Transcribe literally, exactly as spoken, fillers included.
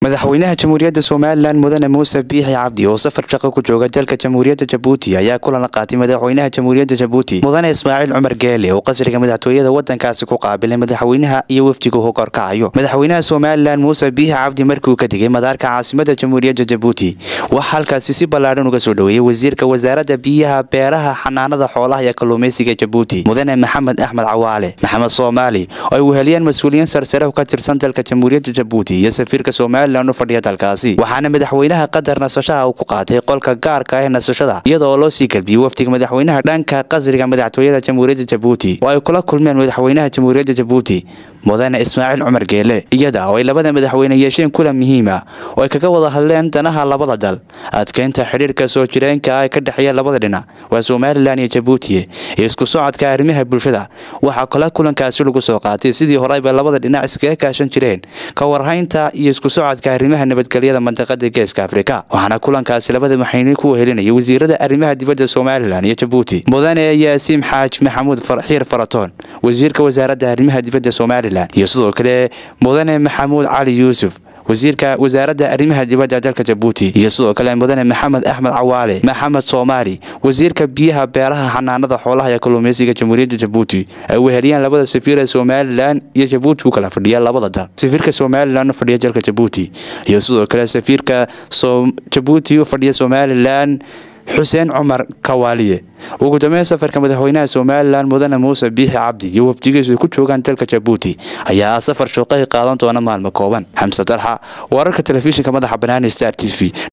Madaxweynaha Jamhuuriyadda Somaliland Mudane Muuse Biixi Cabdi oo safar shaqo ku jooga dalka Jamhuuriyadda Jabuuti ayaa kulan la qaatay Madaxweynaha Jamhuuriyadda Jabuuti Mudane Ismaaciil Umar Kale oo qasriga Madaxtooyada wadankaasi ku qaabilay madaxweynaha iyo wafdiga uu korkacayo. Madaxweynaha Somaliland Muuse Biixi Cabdi markii uu ka digay madaarka caasimadda Jamhuuriyadda Jabuuti waxa halkaasi si ballaaran uga soo dhaweeyay wasiirka wasaaradda biyaha, beeraha, xanaanada xoolaha iyo kalluumeysiga Jabuuti Mudane Maxamed Axmed Cawaale Maxamed Soomaali oo ay weheliyeen mas'uuliyiin sarsare oo ka tirsan dalka Jamhuuriyadda Jabuuti iyo safiirka Somaliland fadhiya dalkaasi. waxaana madaxweynaha qadar nasashaha uu ku qaatay qolka gaarka ah ee nasashada iyadoo loo sii galbiyay wafdiga madaxweynaha dhanka qasriga Madaxtooyada Jamhuuriyadda Jabuuti oo ay kula kulmeen madaxweynaha Jamhuuriyadda Jabuuti Mudane Ismaaciil Umar Kale iyada oo ay labada madaxweyne yeesheen kulan muhiim ah oo ay kaga wada hadleen danaha labada dal adkeynta xiriirka soo jireenka ah ka dhaxeeya labada dhinac waa Somaliland iyo Jabuuti iyo isku socodka arrimaha bulshada. waxa kala kulankaasi lagu soo qaatay sidii hore ay labada dhinac iskaga kaashan jireen ka warhaynta iyo isku socodka arrimaha nabadgelyada mantiqada Geeska Afrika. waxaana kulankaasi labada madaxweyne ku wehelinayay wasiirada arrimaha dibadda Somaliland iyo Jabuuti Mudane Yaasiin Xaaj Maxamuud Farxiir Faratoon wasiirka wasaaradda arrimaha dibadda Somaliland iyo sidoo kale Mudane Maxamuud Cali Yuusuf wasiirka wasaaradda arrimaha dibadda dalka Jabuuti iyo sidoo kale Mudane Maxamed Axmed Cawaale Maxamed Soomaali wasiirka biyaha, beeraha, xanaanada xoolaha iyo kalluumeysiga Jamhuuriyadda Jabuuti ay weheliyeen labada safiir ee Somaliland iyo Jabuuti ku kala fadhiya labada dal. safiirka Somaliland fadhiya dalka Jabuuti iyo sidoo kale safiirka Jabuuti u fadhiya Somaliland Xuseen Umar Kawaaliye. ugu dambeyn safarka madaxweynaha Somaliland Mudane Muuse Biixi Cabdi iyo wafdigiisu ku joogan dalka Jabuuti ayaa safar shaqo qaadan doona maalmo kooban. Xamsa Dalxa wararka telefishinka madaxa bannaan Star T V.